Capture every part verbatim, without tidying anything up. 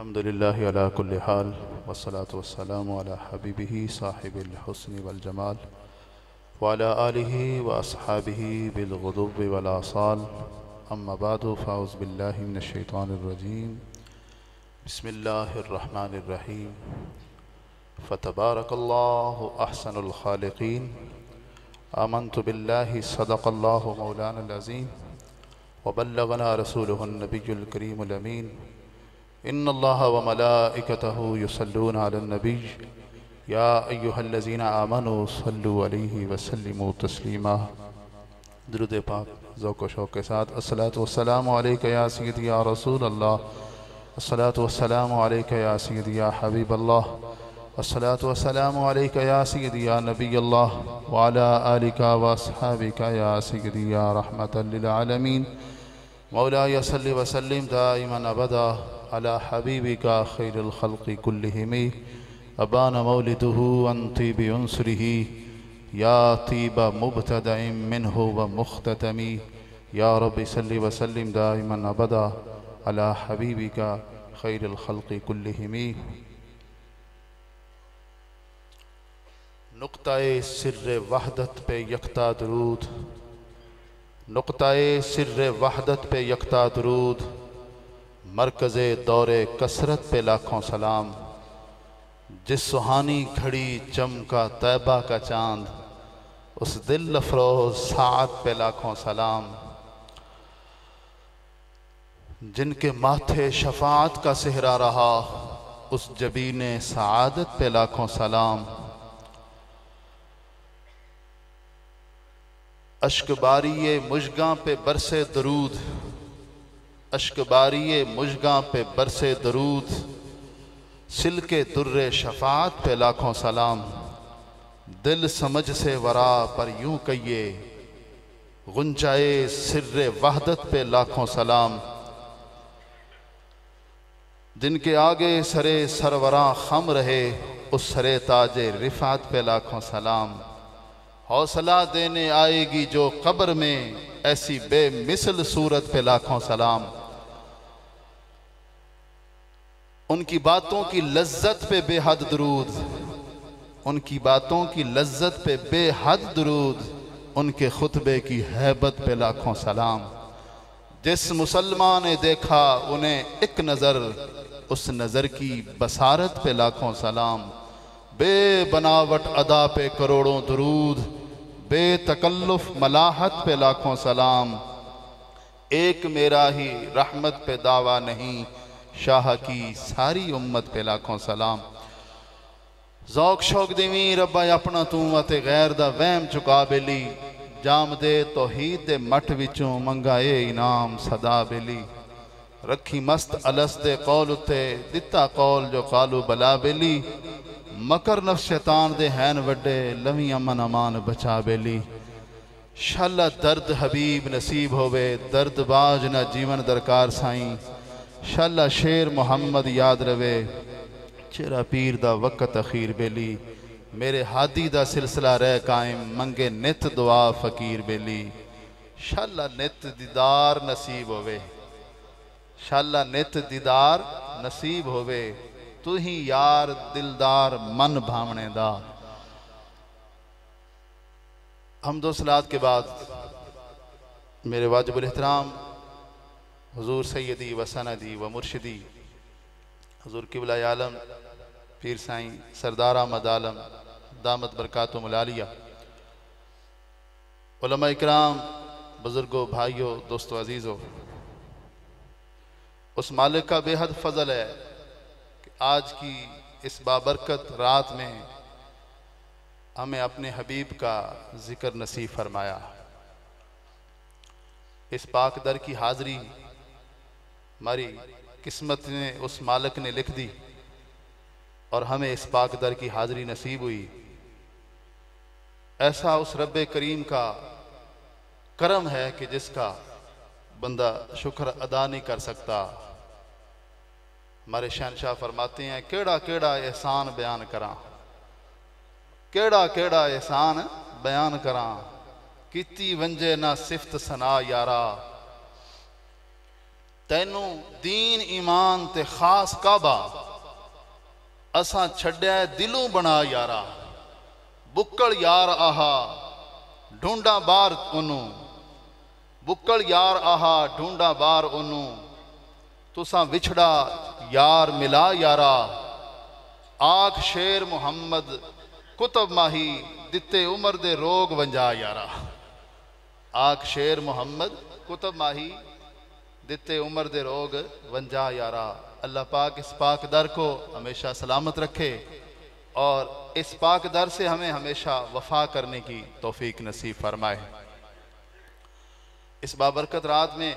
अल्हम्दुलिल्लाहि अला कुल्ली हाल वस्सलातु वस्सलामु अला हबीबिही साहिबिल हुस्नि वल जमाल व अला आलिही व अस्हाबिही बिल गुदुव्वि वल आसाल अम्मा बादु फ़ाऊज़ु बिल्लाहि मिनश शैतानिर रजीम बिस्मिल्लाहिर रहमानिर रहीम फ़तबारकल्लाहु अहसनुल खालिक़ीन आमन्तु बिल्लाहि सदक़ल्लाहु मौलानल अज़ीम व बल्लगना रसूलुहुन नबियुल करीमुल अमीन इन्नल्लाह व मलाइकतहु युसल्लूना अलन नबी या अय्युहल्लज़ीना आमनू सल्लु अलैहि व सल्लिमू तस्लीमा। दुरूद पाक ज़ौक़ व शौक़ के साथ अस्सलातु वस्सलामु अलैका या सय्यदी या रसूल अल्लाह, अस्सलातु वस्सलामु अलैका या सय्यदी या हबीब अल्लाह, अस्सलातु वस्सलामु अलैका या सय्यदी या नबी अल्लाह व अला आलिका व अस्हाबिका या सय्यदी या रहमतल लिल आलमीन। मौलाया सल्लि व सल्लिम दाइमन अबदा अला हबीबिका खैरुल खल्क़ि कुल्लिहिम अबाना मौलिदुहु अन तीबि उन्सरिही या तीबा मुब्तदइम मिन्हु व मुख्ततमी या रब्बि सल्लि व सल्लिम दाइमन अबदा अला हबीबिका खैरुल खल्क़ि कुल्लिहिम। नुक्ताए सिर्रे वहदत पे यकता दुरूद, नुक्ताए सिर्रे वहदत पे यकता दुरूद, मरकज़े दौरे कसरत पे लाखों सलाम। जिस सुहानी घड़ी चमका तैबा का चांद, उस दिल अफरोज साअत पे लाखों सलाम। जिनके माथे शफाअत का सेहरा रहा, उस जबीने सआदत पे लाखों सलाम। अश्कबारिये मुजगां पे बरसे दरूद, अश्कबारिये मुजगां पे बरसे दरूद, सिलके दुर्रे शफाअत पे लाखों सलाम। दिल समझ से वरा पर यूं कहिए, गुंजाए सिर्रे वहदत पे लाखों सलाम। जिनके आगे सरे सरवरा खम रहे, उस सरे ताजे रिफात पे लाखों सलाम। हौसला देने आएगी जो कब्र में, ऐसी बेमिसल सूरत पे लाखों सलाम। उनकी बातों की लज्जत पे बेहद दुरूद, उनकी बातों की लज्जत पे बेहद दुरूद, उनके खुतबे की हैबत पे लाखों सलाम। जिस मुसलमान ने देखा उन्हें एक नज़र, उस नज़र की बसारत पे लाखों सलाम। बेबनावट अदा पे करोड़ों दुरूद, बेतकल्लुफ मलाहत पे लाखों सलाम। एक मेरा ही रहमत पे दावा नहीं, शाह की सारी उम्मत पे लाखों सलाम। ज़ौक़ शौक़ देवी रब्बा अपना तू अते गैर दा वहम चुका बेली, जाम दे तौहीद दे मठ विचों मंगाए इनाम सदा बेली। रखी मस्त अलस दे कौल उत्ते, दिता कौल जो कालू बला बेली। मकर नफ्स शैतान दे हैन वड्डे, लवी अमन अमान बचा बेली। शाला दर्द हबीब नसीब होवे, दर्द बाज ना जीवन दरकार साईं। शाला शेर मोहम्मद याद रवे, चेरा पीर दा वक़्त अखीर बेली। मेरे हादी दा सिलसिला रह कायम, मंगे नित दुआ फ़कीर बेली। शाला नित दीदार नसीब होवे, शाला नित दीदार नसीब होवे। तू ही यार दिलदार मन भावने दा। हम्दो सलात के बाद मेरे वाजिबुल एहतराम हुजूर सैयदी व सनदी व मुर्शिदी हुजूर क़िबला आलम पीर साईं सरदार अहमद आलम दामत बरकातुहुल आलिया, उलमा इकराम, बुजुर्गों, भाइयों, दोस्तों, अजीज़ों, उस मालिक का बेहद फजल है कि आज की इस बाबरकत रात में हमें अपने हबीब का जिक्र नसीब फरमाया। इस पाक दर की हाज़री हमारी किस्मत ने, उस मालिक ने लिख दी और हमें इस पाक दर की हाज़री नसीब हुई। ऐसा उस रब्बे करीम का करम है कि जिसका बंदा शुक्र अदा नहीं कर सकता। हमारे शहनशाह फरमाते हैं, केड़ा केड़ा एहसान बयान करा, केड़ा केड़ा एहसान बयान करा, कीती वंजे ना सिफ्त सना यारा। तैनू दीन ईमान ते खास काबा असां छड्या दिलों बना यारा, बुक्कड़ यार आहा ढूंढा बार ओनू, बुक्कड़ यार आहा ढूंढा बार ओनू, तुसा विछड़ा यार मिला यारा, आख शेर मुहम्मद कुतब माही दिते उमर दे रोग वंजा यारा। आख शेर मुहम्मद कुतब माही दिते उमर दे रोग वंजा यारा। अल्लाह पाक इस पाक दर को हमेशा सलामत रखे और इस पाक दर से हमें हमेशा वफा करने की तौफीक नसीब फरमाए। इस बाबरकत रात में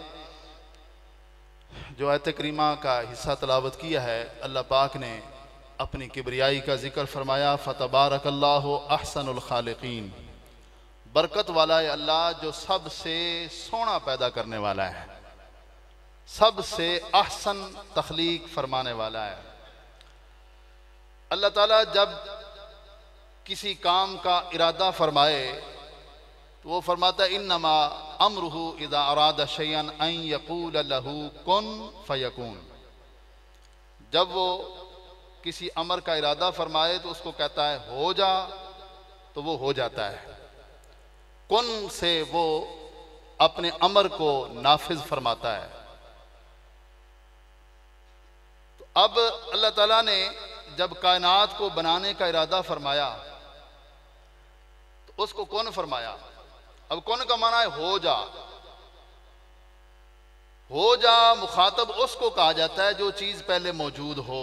जो आयत करीमा का हिस्सा तलावत किया है, अल्लाह पाक ने अपनी किबरियाई का जिक्र फरमाया, फतबारकल्लाहु अहसनुल खालिकीन। बरकत वाला है अल्लाह जो सबसे सोना पैदा करने वाला है, सबसे अहसन तख्लीक फरमाने वाला है। अल्लाह ताला जब किसी काम का इरादा फरमाए तो वो फरमाता है इन्नमा अमरुहु इज़ा अरादा शयअन अन यक़ूल लहू कुन फयकून। जब वो किसी अमर का इरादा फरमाए तो उसको कहता है हो जा, तो वो हो जाता है। कुन से वो अपने अमर को नाफिज फरमाता है। तो अब अल्लाह ताला ने जब कायनात को बनाने का इरादा फरमाया तो उसको कौन फरमाया। अब कौन का माना है हो जा। हो जा मुखातब उसको कहा जाता है जो चीज पहले मौजूद हो।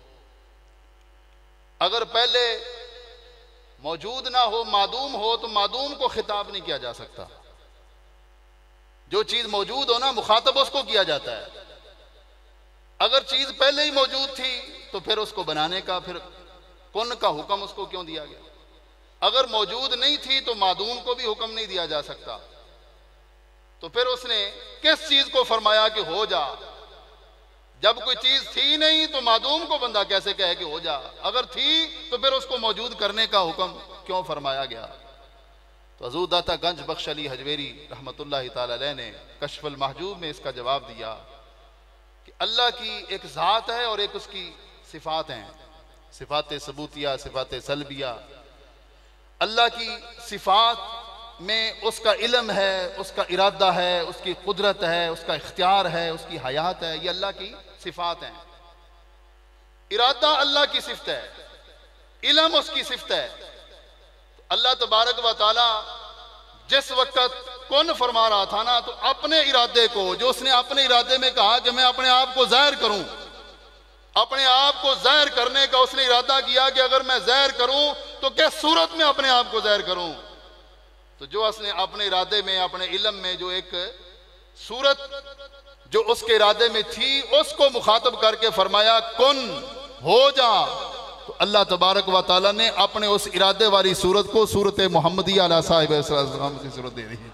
अगर पहले मौजूद ना हो, मादूम हो, तो मादूम को खिताब नहीं किया जा सकता। जो चीज मौजूद हो ना, मुखातब उसको किया जाता है। अगर चीज पहले ही मौजूद थी तो फिर उसको बनाने का फिर कुन का हुक्म उसको क्यों दिया गया। अगर मौजूद नहीं थी तो मादूम को भी हुक्म नहीं दिया जा सकता। तो फिर उसने किस चीज को फरमाया कि हो जा। जब कोई चीज थी नहीं तो मादूम को बंदा कैसे कहे कि हो जा। अगर थी तो फिर उसको मौजूद करने का हुक्म क्यों फरमाया गया। तो हज़ूर दाता गंज बख्श अली हजवेरी रहमतुल्लाहि ताला अलैह ने कश्फुल महजूब में इसका जवाब दिया कि अल्लाह की एक ज़ात है और एक उसकी सिफात हैं, सिफात सबूतिया, सिफात सलबिया। अल्लाह की सिफात में उसका इल्म है, उसका इरादा है, उसकी कुदरत है, उसका इख्तियार है, उसकी हयात है। ये अल्लाह की सिफात हैं। इरादा अल्लाह की सिफत है, इल्म उसकी सिफत है। तो अल्लाह तबारक व तआला जिस वक्त कौन फरमा रहा था ना, तो अपने इरादे को, जो उसने अपने इरादे में कहा कि मैं अपने आप को ज़ाहिर करूं, अपने आप को ज़ाहिर करने का उसने इरादा किया कि अगर मैं ज़ाहिर करूं तो किस सूरत में अपने आप को ज़ाहिर करूं। तो जो उसने अपने इरादे में, अपने इल्म में जो एक सूरत जो उसके इरादे में थी, उसको मुखातब करके फरमाया कुन हो जा। तो अल्लाह तबारक व तआला ने अपने उस इरादे वाली सूरत को सूरत मुहम्मदी अला साहिब की सूरत दे दी है।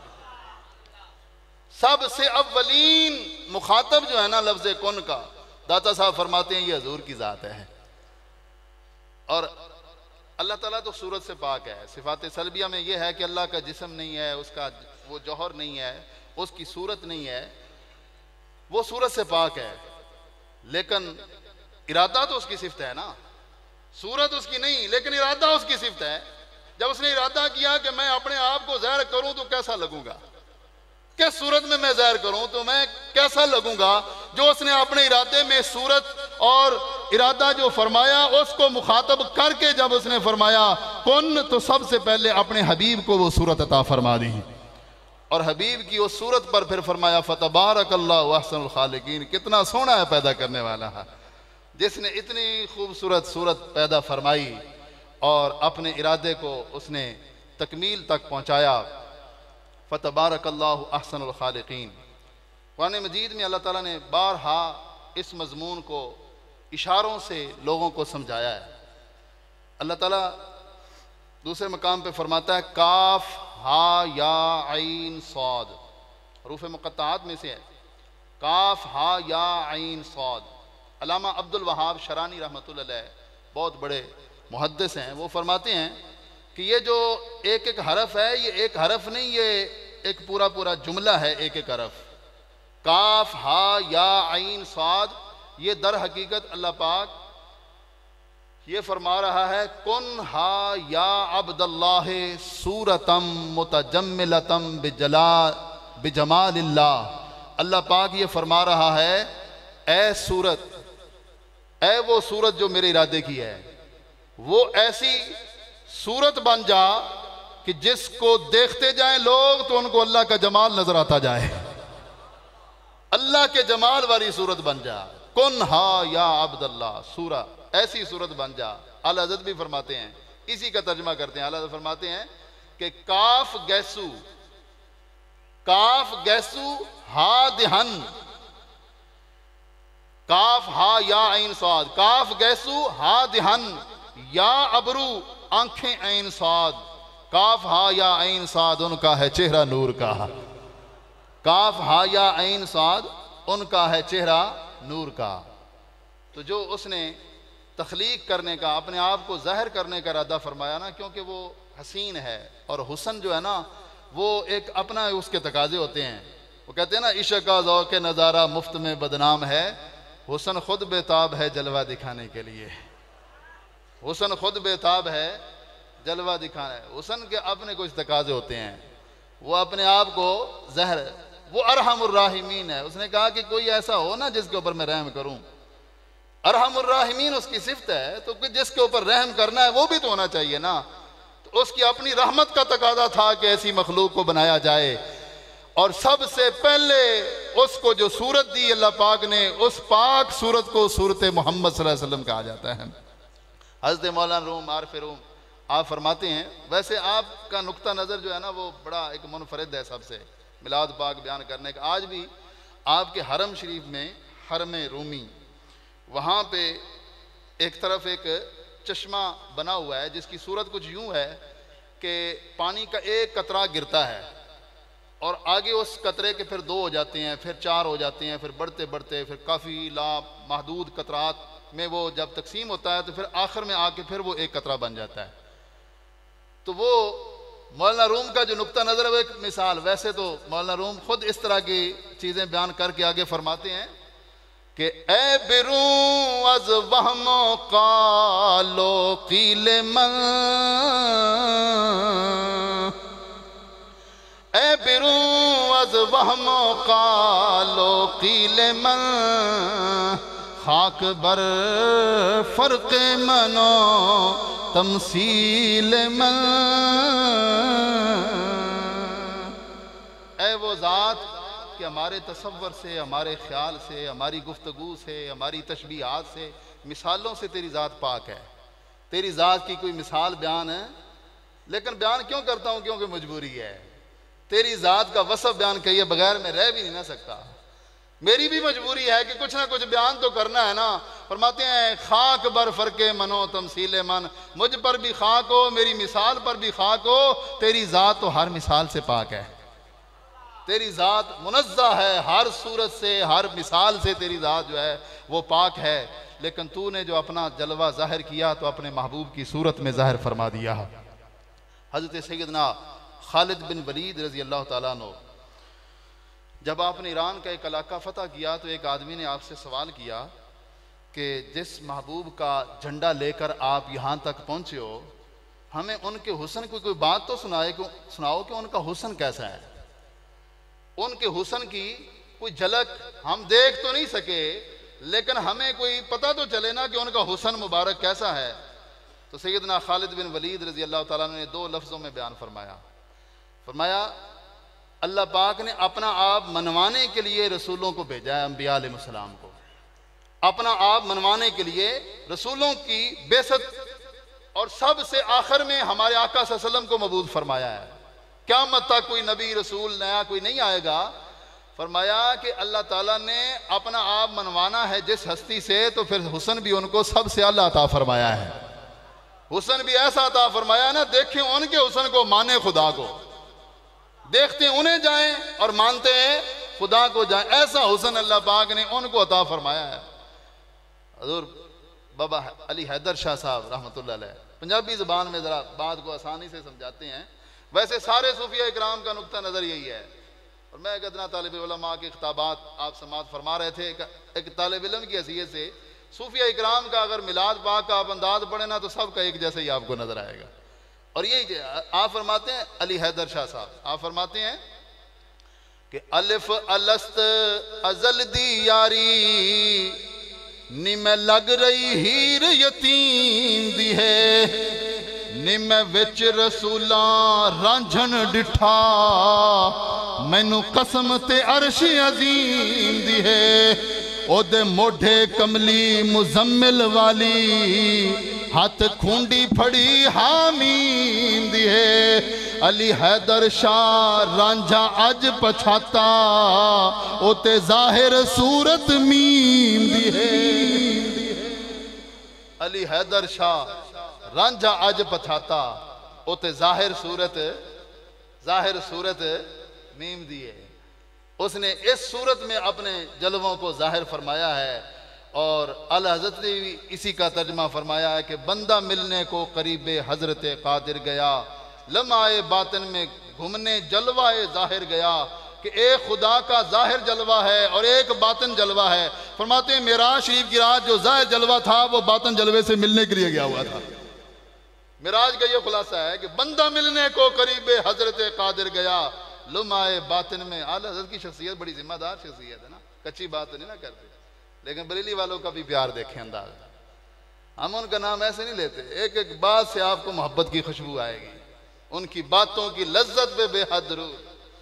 सबसे अव्वलीन मुखातब जो है ना लफ्ज़ कुन का, दाता साहब फरमाते हैं ये हजूर की ज़ात है। और अल्लाह ताला तो सूरत से पाक है। सिफात सलबिया में यह है कि अल्लाह का जिस्म नहीं है, उसका वो जौहर नहीं है, उसकी सूरत नहीं है, वो सूरत से पाक है। लेकिन इरादा तो उसकी सिफत है ना, सूरत उसकी नहीं, लेकिन इरादा उसकी सिफत है। जब उसने इरादा किया कि मैं अपने आप को ज़ाहिर करूं तो कैसा लगूंगा, किस सूरत में मैं ज़ाहिर करूं तो मैं कैसा लगूंगा, जो उसने अपने इरादे में सूरत और इरादा जो फरमाया उसको मुखातब करके जब उसने फरमाया कुन, तो सबसे पहले अपने हबीब को वो सूरत अता फरमा दी। और हबीब की उस सूरत पर फिर फरमाया फतबारकल्लाहु अहसनुल खालिकीन। कितना सोना है पैदा करने वाला है, जिसने इतनी खूबसूरत सूरत पैदा फरमाई और अपने इरादे को उसने तकमील तक पहुँचाया। फतबारकल्लाहु अहसनुल खालिकीन। कुरान मजीद में अल्लाह ताला ने बारहा इस मजमून को इशारों से लोगों को समझाया है। अल्लाह ताला दूसरे मकाम पे फरमाता है काफ हा या आइन सौद, हरूफ मुक़त्तआत में से है। काफ हा या आइन सौद। अल्लामा अब्दुल वहाब शरानी रहमतुल्लाह अलैह बहुत बड़े मुहद्दिस हैं, वो फरमाते हैं कि ये जो एक एक हरफ है, ये एक हरफ नहीं, ये एक पूरा पूरा जुमला है। एक एक हरफ काफ हा या आइन साद, ये दर हकीकत अल्लाह पाक ये फरमा रहा है कुन हा या अब्दुल्लाह सूरतम मुतजम्मिलतम बिजला बिजमालिल्लाह। अल्लाह पाक ये फरमा रहा है ए सूरत, ए वो सूरत जो मेरे इरादे की है, वो ऐसी सूरत बन जा कि जिसको देखते जाएं लोग तो उनको अल्लाह का जमाल नजर आता जाए, अल्लाह के जमाल वाली सूरत बन जा। कुन हा या अब्दुल्लाह सूरा, ऐसी सूरत बन जा। आला हज़रत भी फरमाते हैं, इसी का तर्जुमा करते हैं। आला हज़रत फरमाते हैं कि काफ गैसू, काफ गैसू हा दिहन, काफ हा या ऐन साद, काफ गैसू हा दिहन या अबरू आंखें ऐन साद, काफ हा या ऐन साद उनका है चेहरा नूर का, काफ हा या ऐन साद उनका है चेहरा नूर का। तो जो उसने तख्लीक करने का, अपने आप को ज़ाहिर करने का इरादा फरमाया ना, क्योंकि वो हसीन है और हुस्न जो है ना वो एक अपना उसके तकाजे होते हैं। वो कहते हैं ना इश्क का ज़ौक़ नज़ारा मुफ्त में बदनाम है, हुस्न खुद बेताब है जलवा दिखाने के लिए, हुस्न खुद बेताब है जलवा दिखाना है। हुस्न के अपने कुछ तकाजे होते हैं, वो अपने आप को ज़हर, वो अरहमुर राहिमीन है। उसने कहा कि कोई ऐसा हो ना जिसके ऊपर मैं रहम करूं, अरहमुर राहिमीन उसकी सिफ्त है, तो जिसके ऊपर रहम करना है वो भी तो होना चाहिए ना। तो उसकी अपनी रहमत का तकाजा था कि ऐसी मखलूक को बनाया जाए, और सबसे पहले उसको जो सूरत दी अल्लाह पाक ने, उस पाक सूरत को सूरत मोहम्मद सल्लल्लाहु अलैहि वसल्लम कहा जाता है। हज़रत मौलाना रूम आरिफ रूम आप फरमाते हैं, वैसे आपका नुक्ता नज़र जो है ना वो बड़ा एक मुनफरिद है सबसे मिलाद पाक बयान करने का। आज भी आपके हरम शरीफ में, हरम रूमी, वहाँ पे एक तरफ एक चश्मा बना हुआ है जिसकी सूरत कुछ यूँ है कि पानी का एक कतरा गिरता है और आगे उस कतरे के फिर दो हो जाते हैं, फिर चार हो जाते हैं, फिर बढ़ते बढ़ते फिर काफ़ी ला महदूद कतरात में वो जब तकसीम होता है तो फिर आखिर में आके फिर वो एक कतरा बन जाता है। तो वो मौलाना रूम का जो नुक्ता नज़र है वो एक मिसाल, वैसे तो मौलाना रूम खुद इस तरह की चीज़ें बयान करके आगे फरमाते हैं कि ए बिरू अज वहमो कालो कीले मन, ए बिरू अज वहमो कालो कीले मन, खाक बर फर्क मनो तमसील मन। ए वो ज़ात कि हमारे तसव्वुर से, हमारे ख्याल से, हमारी गुफ्तगू से, हमारी तशबीहात से, मिसालों से तेरी ज़ात पाक है। तेरी ज़ात की कोई मिसाल बयान है, लेकिन बयान क्यों करता हूँ? क्योंकि मजबूरी है। तेरी ज़ात का वसफ़ बयान किए बगैर मैं रह भी नहीं ना सकता। मेरी भी मजबूरी है कि कुछ ना कुछ बयान तो करना है ना। फरमाते हैं खाक बर फरके मनो तमसीले मन, मुझ पर भी खाक हो, मेरी मिसाल पर भी खाक हो। तेरी ज़ात तो हर मिसाल से पाक है, तेरी ज़ात मुनज़्ज़ा है, हर सूरत से, हर मिसाल से तेरी ज़ात जो है वो पाक है। लेकिन तूने जो अपना जलवा ज़ाहिर किया तो अपने महबूब की सूरत में ज़ाहिर फरमा दिया। हज़रत सैयदना खालिद बिन वलीद रज़ी अल्लाह ताला अन्हु, जब आपने ईरान का एक इलाका फ़तह किया तो एक आदमी ने आपसे सवाल किया कि जिस महबूब का झंडा लेकर आप यहाँ तक पहुँचे हो, हमें उनके हुस्न की कोई बात तो सुनाए कि सुनाओ कि उनका हुस्न कैसा है। उनके हुस्न की कोई झलक हम देख तो नहीं सके, लेकिन हमें कोई पता तो चले ना कि उनका हुस्न मुबारक कैसा है। तो सैयदना खालिद बिन वलीद रज़ी अल्लाह ताला ने दो लफ्ज़ों में बयान फरमाया। फरमाया अल्लाह पाक ने अपना आप मनवाने के लिए रसूलों को भेजा है, अम्बिया अलैहिस्सलाम को अपना आप मनवाने के लिए रसूलों की बेसत, और सबसे आखिर में हमारे आका सल्लल्लाहु अलैहि वसल्लम को मबूद फरमाया है। क़यामत तक कोई नबी रसूल नया कोई नहीं आएगा। फरमाया कि अल्लाह ताला ने अपना आप मनवाना है जिस हस्ती से, तो फिर हुस्न भी उनको सबसे अल्लाह अता फरमाया है। हुस्न भी ऐसा अता फरमाया ना, देखें उनके हुस्न को, माने खुदा को, देखते उन्हें जाएं और मानते हैं खुदा को जाएं। ऐसा हुस्न अल्लाह पाक ने उनको अता फरमाया है। हज़ूर बाबा अली हैदर शाह साहब रहमतुल्लाह अलैह पंजाबी ज़बान में ज़रा बात को आसानी से समझाते हैं। वैसे सारे सूफिया इकराम का नुक्ता नज़र यही है और मैं कितना तालिब उलमा के खिताबात आप समात फरमा रहे थे, एक तालिब इल्म की हैसियत से सूफिया इकराम का अगर मिलाद पाक का आप अंदाज पढ़े ना तो सबका एक जैसे ही आपको नजर आएगा। और यही आप फरमाते हैं, अली हैदर शाह साहब आप फरमाते हैं कि अलिफ अलस्त अजल दी यारी नी मैं लग रही हीर यतीम दी है, नी मैं विच रसूला रांझन डिठा मैनू कसम ते अर्श अजीम दी है, ओदे मोढे कमली मुजम्मिल वाली हाथ खूंडी फड़ी हामीम दी है। अली हैदर शाह रांझा अज पछाता ओते जाहिर सूरत मीम दी है। अली हैदर शाह रांझा अज पछाता ओते जाहिर सूरत जाहिर सूरत मीम दी है। उसने इस सूरत में अपने जलवों को जाहिर फरमाया है और अल हज़रत ने भी इसी का तर्जमा फरमाया है कि बंदा मिलने को करीबे हजरत कादिर गया, लम्हाए बातिन में घूमने जलवाए जाहिर गया, कि एक खुदा का जाहिर जलवा है और एक बातिन जलवा है। फरमाते हैं मिराज शरीफ की रात जो जाहिर जलवा था वो बातिन जलवे से मिलने के लिए गया हुआ था। मिराज का ये खुलासा है कि बंदा मिलने को करीबे हजरत कादिर गया, लम्हाए बातिन में। आला हज़रत की शख्सियत बड़ी जिम्मेदार शख्सियत है ना, कच्ची बात नहीं ना करते, लेकिन बरेली वालों का भी प्यार देखें अंदाज। हम उनका नाम ऐसे नहीं लेते, एक एक बात से आपको मोहब्बत की खुशबू आएगी, उनकी बातों की लज्जत पे बेहद रूह,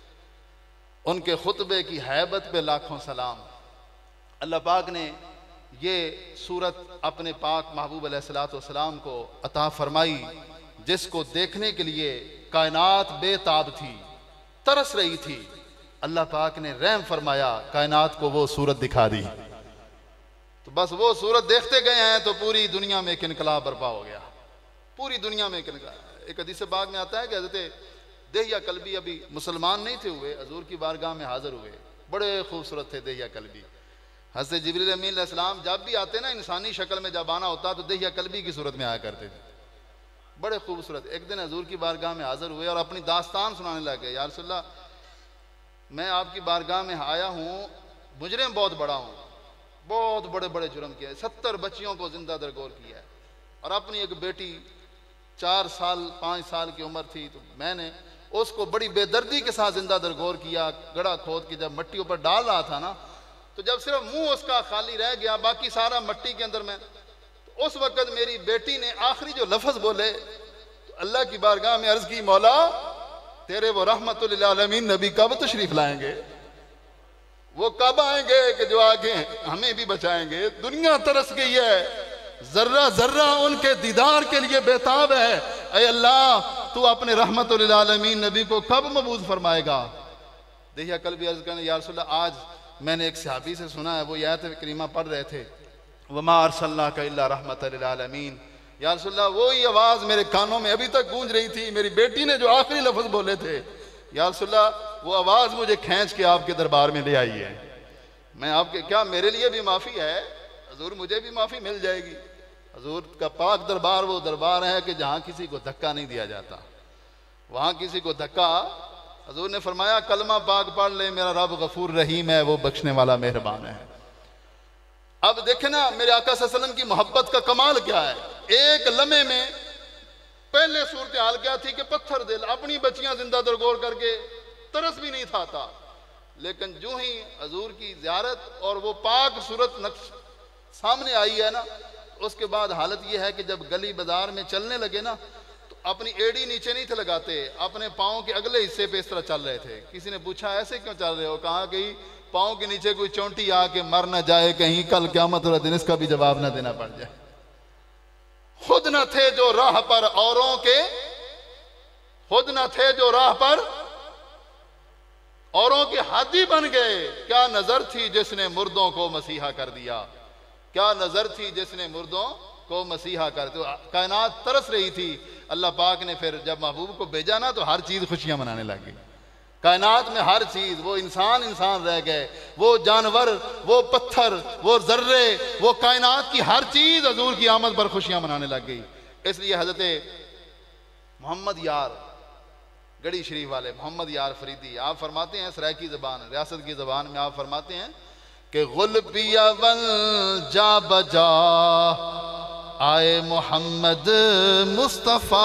उनके खुतबे की हैबत पे लाखों सलाम। अल्लाह पाक ने ये सूरत अपने पाक महबूब अलैहिस्सलातु वस्सलाम को अता फरमाई, जिसको देखने के लिए कायनात बेताब थी, तरस रही थी। अल्लाह पाक ने रहम फरमाया, कायनात को वो सूरत दिखा दी। तो बस वो सूरत देखते गए हैं तो पूरी दुनिया में एक इनकलाब बर्पा हो गया, पूरी दुनिया में एक इनकलाब। एक हदीस बाग में आता है कि हज़रत देहिया कल्बी अभी मुसलमान नहीं थे हुए, हजूर की बारगाह में हाजिर हुए, बड़े खूबसूरत थे देहिया कल्बी। हज़रत जिब्रील अमीन अलैहिस्सलाम जब भी आते ना इंसानी शक्ल में जब आना होता तो देहिया कल्बी की सूरत में आया करते थे, बड़े खूबसूरत। एक दिन हजूर की बारगाह में हाजिर हुए और अपनी दास्तान सुनाने लगे, या रसूलल्लाह मैं आपकी बारगाह में आया हूँ, मुजरिम बहुत बड़ा हूँ, बहुत बड़े बड़े जुर्म किए, सत्तर बच्चियों को जिंदा दरगोर किया है, और अपनी एक बेटी चार साल पाँच साल की उम्र थी तो मैंने उसको बड़ी बेदर्दी के साथ जिंदा दरगोर किया। गड़ा खोद के जब मट्टी ऊपर डाल रहा था ना, तो जब सिर्फ मुंह उसका खाली रह गया, बाकी सारा मट्टी के अंदर में, तो उस वक़्त मेरी बेटी ने आखिरी जो लफ्ज़ बोले तो अल्लाह की बारगाह में अर्ज़ की, मौला तेरे वो रहमतुल लिल आलमीन नबी कब तशरीफ लाएंगे, वो कब आएंगे कि जो आगे हमें भी बचाएंगे। दुनिया तरस गई है, जर्रा जर्रा उनके दीदार के लिए बेताब है। ऐ अल्लाह तू अपने रहमतुल लिल आलमीन नबी को कब मबूद फरमाएगा। देखिए कल भी अर्ज करने, या रसूलल्लाह आज मैंने एक सहाबी से सुना है, वो ये आयत करीमा पढ़ रहे थे, वमा अरसलनाका इल्ला रहमतल लिल आलमीन। या रसूलल्लाह वही आवाज़ मेरे कानों में अभी तक गूंज रही थी, मेरी बेटी ने जो आखिरी लफ्ज़ बोले थे, या रसूलल्लाह वो आवाज़ मुझे खींच के आपके दरबार में ले आई है। मैं आपके, क्या मेरे लिए भी माफ़ी है हजूर, मुझे भी माफ़ी मिल जाएगी। हजूर का पाक दरबार वो दरबार है कि जहाँ किसी को धक्का नहीं दिया जाता, वहाँ किसी को धक्का, हजूर ने फरमाया कलमा पाक पढ़ ले, मेरा रब गफूर रहीम है, वो बख्शने वाला मेहरबान है। अब देखे ना मेरे आका सल्लल्लाहु अलैहि वसल्लम की मोहब्बत का कमाल क्या है। एक लम्हे में पहले सूरत हाल क्या थी कि पत्थर दिल, अपनी बच्चियां जिंदा दरगोर करके तरस भी नहीं था, था। लेकिन जो ही हजूर की ज़ियारत और वो पाक सूरत नक्श सामने आई है ना, उसके बाद हालत यह है कि जब गली बाजार में चलने लगे ना, तो अपनी एड़ी नीचे नहीं थे लगाते, अपने पाँव के अगले हिस्से पे इस तरह चल रहे थे। किसी ने पूछा ऐसे क्यों चल रहे हो, कहा कि पाँव के नीचे कोई चोंटी आके मर न जाए कहीं, कल क़यामत वाले दिन इसका भी जवाब न देना पड़ जाए। खुद न थे जो राह पर औरों के, खुद न थे जो राह पर औरों के हादी बन गए। क्या नजर थी जिसने मुर्दों को मसीहा कर दिया, क्या नजर थी जिसने मुर्दों को मसीहा कर दिया। कायनात तरस रही थी, अल्लाह पाक ने फिर जब महबूब को भेजा ना तो हर चीज खुशियां मनाने लगी। कायनात में हर चीज, वो इंसान इंसान रह गए, वो जानवर, वो पत्थर, वो जर्रे, वो कायनात की हर चीज हजूर की आमद पर खुशियां मनाने लग गई। इसलिए हजरत मोहम्मद यार गढ़ी शरीफ वाले मोहम्मद यार फरीदी, आप फरमाते हैं सराइकी ज़बान रियासत की ज़बान में आप फरमाते हैं कि गुल पिया वल जा बजा आए मोहम्मद मुस्तफ़ा,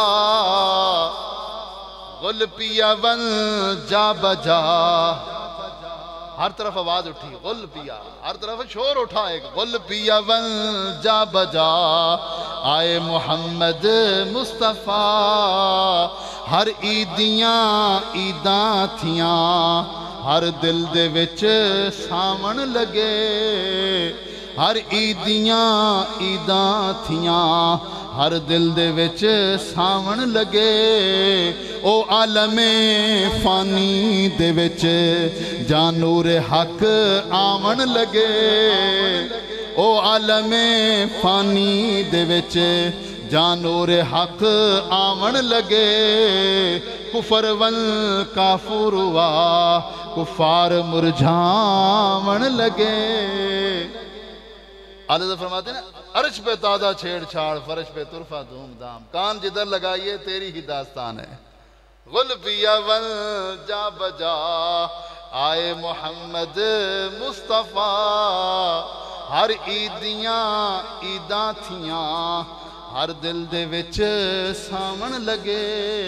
गुल पिया वल जा बजा, हर तरफ आवाज उठी गुल पिया, हर तरफ शोर उठा एक गुल पिया वल जा बजा आए मोहम्मद मुस्तफ़ा, हर ईदियां ईदां थियां हर दिल दे विच सावण लगे, हर ईदियां ईदां थियां हर दिल दे विच सावण लगे, ओ आलमे फानी दे विच जानूर हक आवन लगे, ओ आलमे फानी दे विच जानूर हक आवन लगे, कुफर वल काफुरवा कुफार मुरझावन लगे। आला फरमाते ना अर्श पे ताजा छेड़छाड़ फर्श पे तुरफा धूमधाम, कान जिधर लगाइए तेरी ही दास्तान है। गुल पिया वल जा बजा आए मोहम्मद मुस्तफ़ा, हर ईदियां ईदां थियां हर दिल दे विच सावण लगे।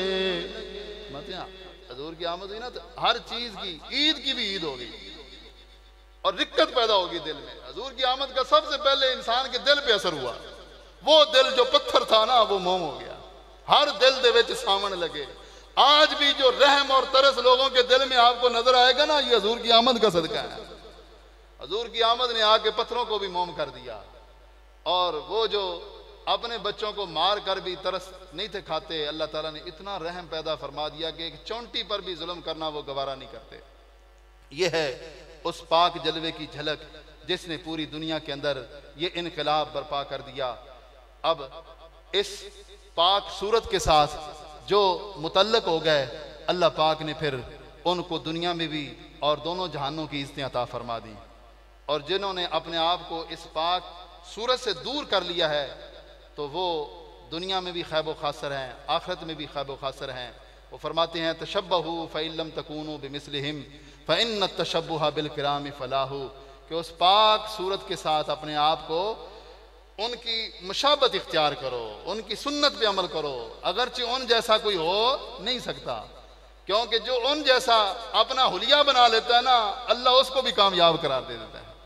मतलब हजूर की आमद हुई ना तो हर चीज की, ईद की भी ईद होगी और रिक्कत पैदा होगी दिल में। हजूर की आमद का सबसे पहले इंसान के दिल पे असर हुआ, वो दिल जो पत्थर था ना वो मोम हो गया, हर दिल दे विच सावण लगे। आज भी जो रहम और तरस लोगों के दिल में आपको नजर आएगा ना, ये हजूर की आमद का सदका है। हजूर की आमद ने आके पत्थरों को भी मोम कर दिया, और वो जो अपने बच्चों को मार कर भी तरस नहीं थे खाते, अल्लाह ताला ने इतना रहम पैदा फरमा दिया कि एक चौंटी पर भी जुल्म करना वो गवारा नहीं करते। ये है उस पाक जलवे की झलक जिसने पूरी दुनिया के अंदर ये इनकलाब बर्पा कर दिया। अब इस पाक सूरत के साथ जो मुतल्लक हो गए, अल्लाह पाक ने फिर उनको दुनिया में भी और दोनों जहानों की इज़्ज़तें अता फरमा दी, और जिन्होंने अपने आप को इस पाक सूरत से दूर कर लिया है तो वो दुनिया में भी खैब खासर हैं, आखिरत में भी खैब खासर हैं। वो फरमाते हैं तशब्बहू फ़इल्लम तकूनू बिमिस्लिहिम फ़इन्न तशब्बुह बिलकिराम फ़लाहू, कि उस पाक सूरत के साथ अपने आप को उनकी मुशाबत इख्तियार करो, उनकी सुन्नत पे अमल करो, अगरचे उन जैसा कोई हो नहीं सकता, क्योंकि जो उन जैसा अपना हुलिया बना लेता है ना, अल्लाह उसको भी कामयाब करार दे देता है।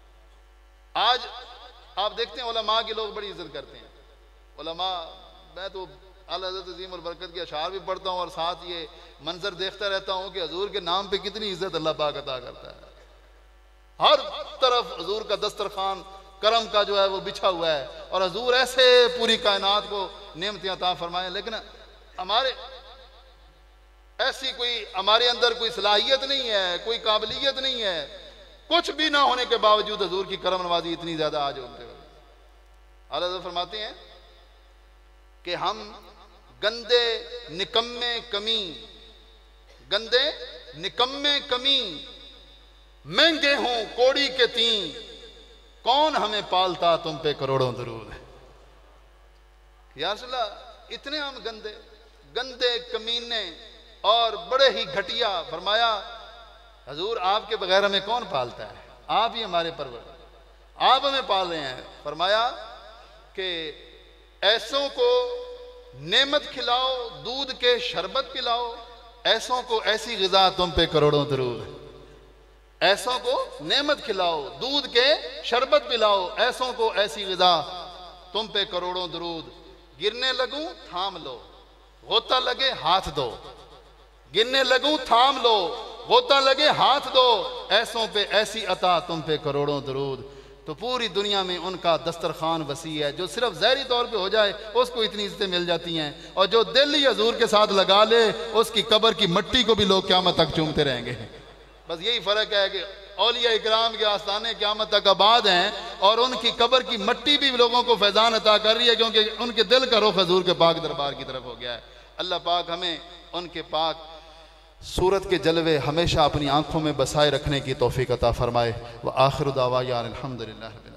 आज आप देखते हैं उलमा के लोग बड़ी इज्जत करते हैं। उलमा, मैं तो आला हज़रत अज़ीम उल बरकत के अशार भी पढ़ता हूँ और साथ ये मंजर देखता रहता हूँ कि हजूर के नाम पे कितनी इज्जत अल्लाह पाक अता करता है। हर तरफ हजूर का दस्तरखान करम का जो है वो बिछा हुआ है, और हजूर ऐसे पूरी कायनात को नेमतें अता फरमाए, लेकिन हमारे ऐसी कोई हमारे अंदर कोई सलाहियत नहीं है, कोई काबिलियत नहीं है, कुछ भी ना होने के बावजूद हजूर की करम नवाजी इतनी ज्यादा आज होते हुए। आला फरमाते हैं कि हम गंदे निकम्मे कमी, गंदे निकम्मे कमी महंगे हों कोड़ी के तीन, कौन हमें पालता तुम पे करोड़ों दरूद। या रसूल अल्लाह, इतने हम गंदे गंदे कमीने और बड़े ही घटिया। फरमाया हजूर आपके बगैर हमें कौन पालता है, आप ही हमारे परवर, आप हमें पाल रहे हैं। फरमाया कि ऐसों को नेमत खिलाओ, दूध के शरबत पिलाओ, ऐसों को ऐसी ग़िज़ा तुम पे करोड़ों दरूद। ऐसों को नेमत खिलाओ, दूध के शरबत पिलाओ, ऐसों को ऐसी ग़िज़ा तुम पे करोड़ों दरूद। गिरने लगूं थाम लो, गोता लगे हाथ दो, गिरने लगूं थाम लो, गोता लगे हाथ दो, ऐसों पे ऐसी अता तुम पे करोड़ों दरूद। तो पूरी दुनिया में उनका दस्तरखान वसी है, जो सिर्फ ज़हरी तौर पे हो जाए उसको इतनी इज्जतें मिल जाती हैं, और जो दिल ही हजूर के साथ लगा ले उसकी कब्र की मिट्टी को भी लोग क़यामत तक चूमते रहेंगे। बस यही फ़र्क है कि औलिया इकराम के आस्थाने क़यामत तक आबाद हैं, और उनकी कब्र की मिट्टी भी लोगों को फैज़ान अता कर रही है, क्योंकि उनके दिल का रुख हजूर के पाक दरबार की तरफ हो गया है। अल्लाह पाक हमें उनके पाक सूरत के जलवे हमेशा अपनी आंखों में बसाए रखने की तौफीक अता फरमाए। व आखिर दावा यान अल्हम्दुलिल्लाह।